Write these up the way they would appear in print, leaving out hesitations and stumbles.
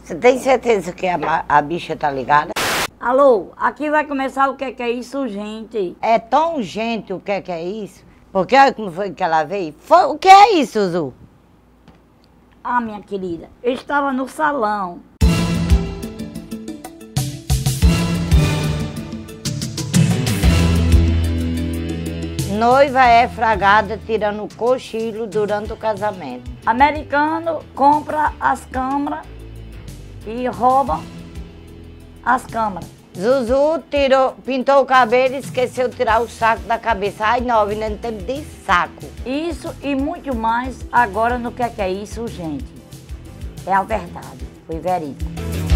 Você tem certeza que a bicha tá ligada? Alô, aqui vai começar o que é isso, gente? É tão urgente o que é isso? Porque olha como foi que ela veio. O que é isso, Zu? Ah, minha querida, eu estava no salão. Noiva é fragada tirando o cochilo durante o casamento. Americano compra as câmeras e rouba as câmeras. Zuzu pintou o cabelo e esqueceu de tirar o saco da cabeça. Ai, não, ainda não tem de saco. Isso e muito mais agora no que é isso, gente. É a verdade, foi verídico.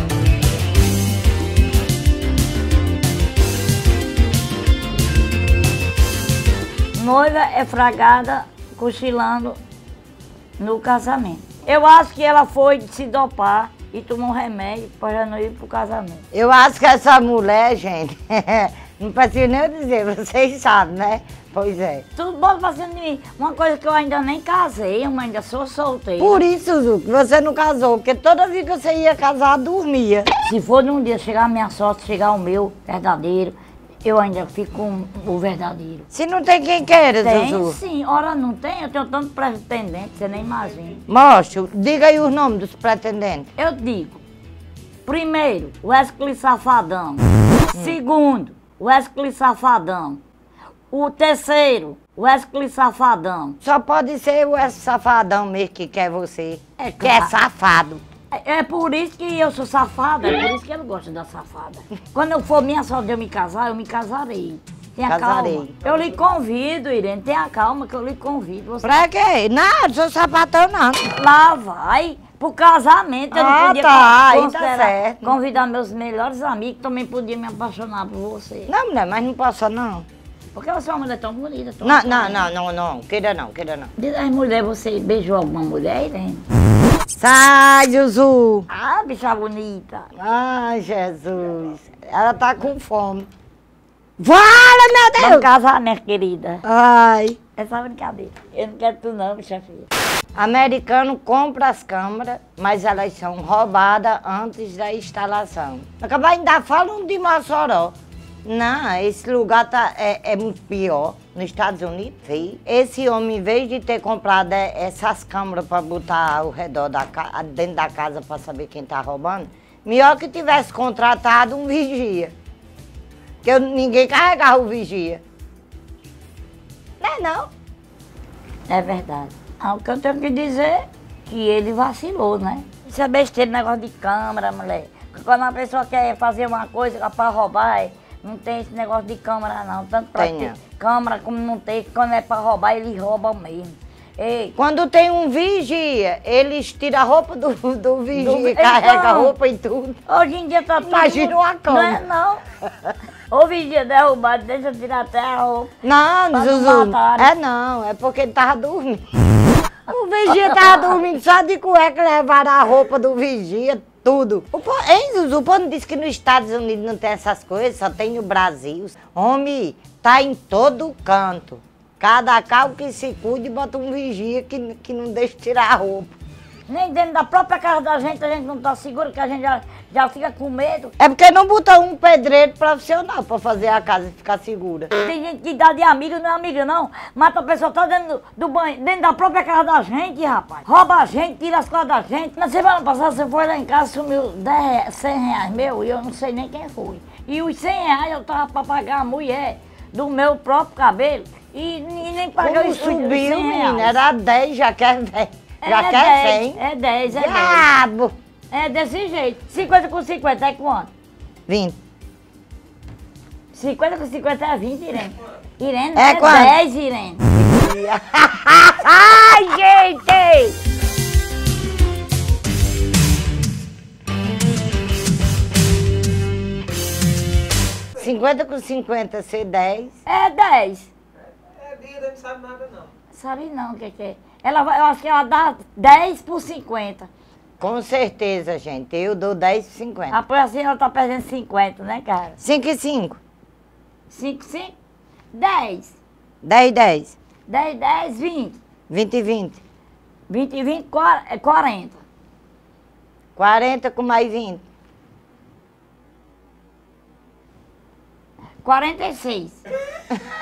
Noiva é fragada cochilando no casamento. Eu acho que ela foi se dopar e tomou um remédio para não ir pro casamento. Eu acho que essa mulher, gente, não precisa nem eu dizer, vocês sabem, né? Pois é. Tudo bom fazendo de mim. Uma coisa que eu ainda nem casei, eu ainda sou solteira. Por isso, Zu, que você não casou, porque toda vez que você ia casar, dormia. Se for num dia chegar a minha sorte, chegar o meu verdadeiro, eu ainda fico com o verdadeiro. Se não tem quem queira, Tem Zuzu. sim, ora não tem, eu tenho tanto pretendente, você nem imagina. Mostra, diga aí os nomes dos pretendentes. Eu digo, primeiro, Wesley Safadão. Segundo, Wesley Safadão. O terceiro, Wesley Safadão. Só pode ser o safadão mesmo que quer você, É que é claro. safado. É por isso que eu sou safada, é por isso que ele gosta da safada. Quando eu for minha sorte de eu me casar, eu me casarei. Tenha Casarei. calma. Eu lhe convido, Irene, tenha calma que eu lhe convido. Você Pra quê? Não, não sou sapatão não. lá vai pro casamento, eu não Ah, podia tá, aí tá considerar, certo. convidar meus melhores amigos, que também podia me apaixonar por você. Não, mulher, mas não posso não. Porque você é uma mulher tão bonita. Tão Não, bonita. não, queira não. Diz as mulheres, você beijou alguma mulher, Irene? Sai, Zuzu. Ah, bicha bonita. Ai, Jesus. Ela tá com fome. Fala, meu Vamos Deus! casar, minha querida. Ai. É só brincadeira. Eu não quero tu não, bicha filha. Americano compra as câmeras, mas elas são roubadas antes da instalação. Acabar ainda falando de Mossoró. Não, esse lugar é muito pior. Nos Estados Unidos, sim. Esse homem, em vez de ter comprado essas câmeras para botar ao redor dentro da casa para saber quem tá roubando, melhor que tivesse contratado um vigia. Porque ninguém carregava o vigia. Não é não? É verdade. Ah, o que eu tenho que dizer é que ele vacilou, né? Isso é besteira, negócio de câmera, mulher. Quando a pessoa quer fazer uma coisa para roubar, não tem esse negócio de câmera não. Tanto pra ter câmera como não tem. Quando é para roubar, eles roubam mesmo. Ei, Quando tem um vigia, eles tiram a roupa do vigia, Então, carrega a roupa e tudo. hoje em dia tá tudo... Imagina uma câmera. Não é não. O vigia derrubado, deixa eu tirar até a roupa. Não, Pra não Zuzu, matarem. é porque ele tava dormindo. O vigia tava dormindo só de cueca, levaram a roupa do vigia, tudo. Hein, Zuzu, o povo disse que nos Estados Unidos não tem essas coisas, só tem no Brasil. Homem, tá em todo canto. Cada carro que se cuide, bota um vigia que não deixa tirar a roupa. Nem dentro da própria casa da gente, a gente não tá seguro, que a gente já fica com medo. É porque não botou um pedreiro profissional pra fazer a casa ficar segura. Tem gente que dá de amiga, não é amiga não. Mata a pessoa tá dentro do banho, dentro da própria casa da gente, rapaz. Rouba a gente, tira as coisas da gente. Na semana passada você foi lá em casa, sumiu 100 reais meu, e eu não sei nem quem foi. E os 100 reais eu tava pra pagar a mulher do meu próprio cabelo. E nem pagou Como isso. subiu, 100 menina, reais. era 10, já quer 10. Já É quer 10, 100. é 10, é 10. Diabo! É desse jeito. 50 com 50 é quanto? 20. 50 com 50 é 20, Irene. Irene, É é quanto? 10, Irene. Ai, gente! ...50 com 50 ser 10. É 10. É, Bia não sabe nada não. Sabe não o que é. Eu acho que ela dá 10 por 50. Com certeza, gente. Eu dou 10 por 50. Ah, pois assim ela tá perdendo 50, né, cara? 5 e 5. 5, 5, 10. 10 e 10. 10, 10, 20. 20 e 20. 20 e 20, 40. 40 com mais 20. 46.